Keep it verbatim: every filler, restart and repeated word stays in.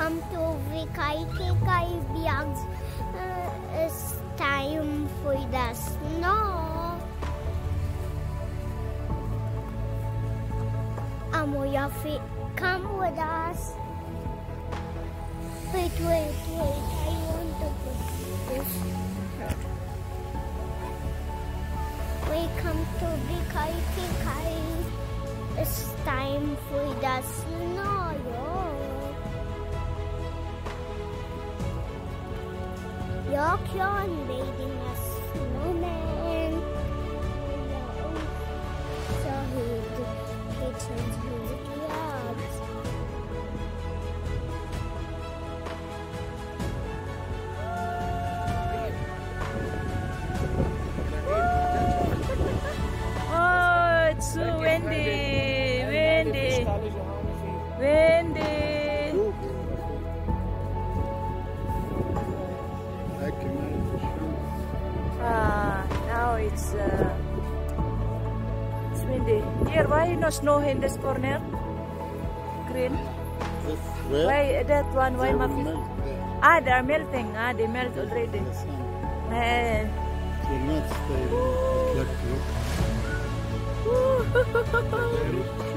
Welcome to Vikaikai Biags. Uh, it's time for the snow. Amoya fit, come with us. Wait, wait, wait. I want to put this. Welcome to Vikaikai. It's time for the snow, yo. You're invading a snowman. So he, he turns his gloves. Oh, it's so windy, windy, windy. Ah, now it's uh, it's windy. Here, why no snow in this corner? Green. Where? Why that one? Why They will not? melt there. Ah, they are melting. Ah, they melt already. The sun Eh. will not stay like look. Woo.